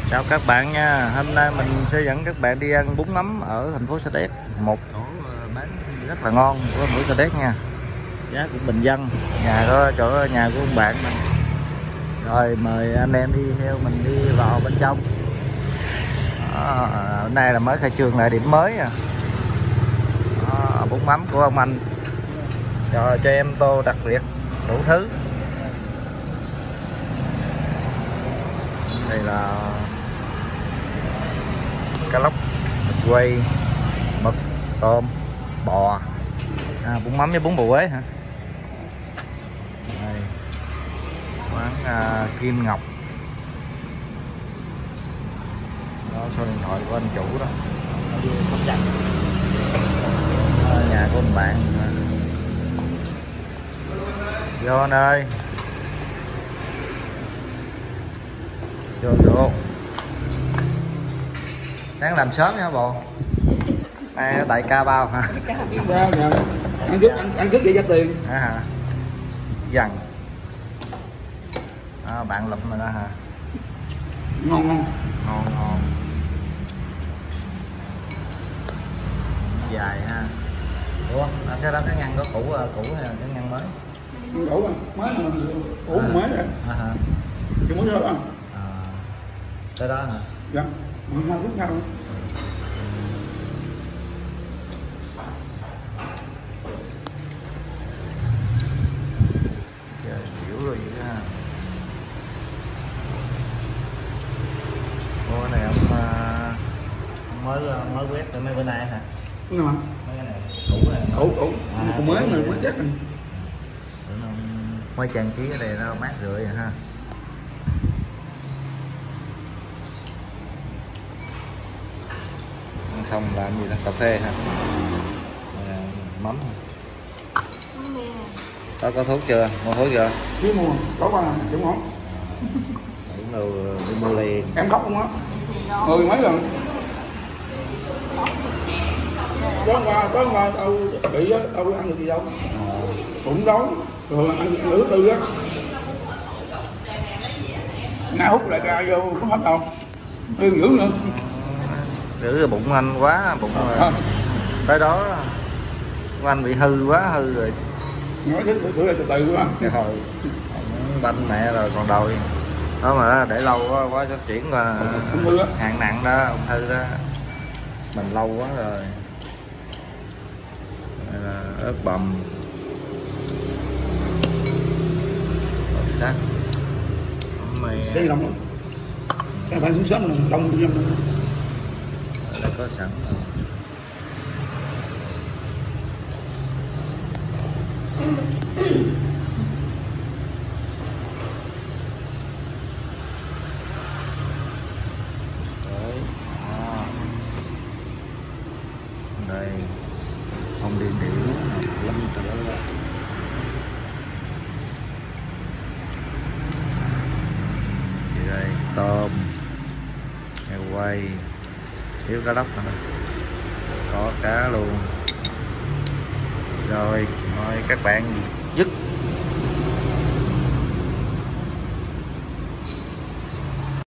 Chào các bạn nha. Hôm nay mình sẽ dẫn các bạn đi ăn bún mắm ở thành phố Sa Đéc. Một chỗ bán rất là ngon của thành phố Sa Đéc nha. Giá cũng bình dân. Nhà đó chỗ nhà của ông bạn mình. Rồi mời anh em đi theo mình đi vào bên trong. Hôm nay là mới khai trương lại điểm mới à. Bún mắm của ông anh. Rồi cho em tô đặc biệt đủ thứ. Đây là cá lóc, thịt quay, mực, tôm, bò, bún mắm với bún bò Huế hả? Đây, quán Kim Ngọc. Đó, số điện thoại của anh chủ đó. Nhà của anh bạn. Vô anh ơi. Vô. Sáng làm sớm nha bộ. Đây đại ca bao hả? Anh cướp vậy cho tiền hả? Dần. Bạn lụm rồi đó hả? Ngon. Dài ha. Ủa, cái đó cái ngăn có cũ hay là cái ngăn mới? Cũ rồi, mới mà cũ mới rồi. Hả? Chứ mới rồi anh. Tới đó hả? Dạ. Mà lúc nào? Trời hiểu rồi vậy ha. Ủa cái này ông mới quét từ mấy bữa nay hả? Đúng rồi. Mấy cái này cũ này. Cũ. Còn mới mà mới chết rồi. Mới trang trí cái này nó mát rượi rồi ha. Ăn xong làm gì đó, cà phê ha. Mắm đó, có thuốc chưa? Mua thuốc chưa? Chứ mua, có ba đúng không? Đúng đâu đi mua liền. Em khóc không á? 10 mấy lần. Có qua tao bị á, tao ăn được gì đâu. Cũng đói, rồi ăn nửa tư á. Nga hút lại ra vô có hết đâu. Tư dữ nữa. Giữ bụng anh quá, bụng rồi. Tới đó anh bị hư rồi. Nói chứ bữa là từ từ quá. Rồi banh mẹ rồi còn đòi. Đó mà để lâu quá cho chuyển qua hạng nặng đó, ung thư đó. Mình lâu quá rồi. Đây là ớt bằm. Đó. Xe đông lắm. Các bạn xuống sớm rồi, đông đi đông. Đây có sẵn rồi. Đây ông đi điểu lâm trở lại. Đây tôm, heo quay, thiếu cá lóc nữa, có cá luôn. Rồi mời các bạn dứt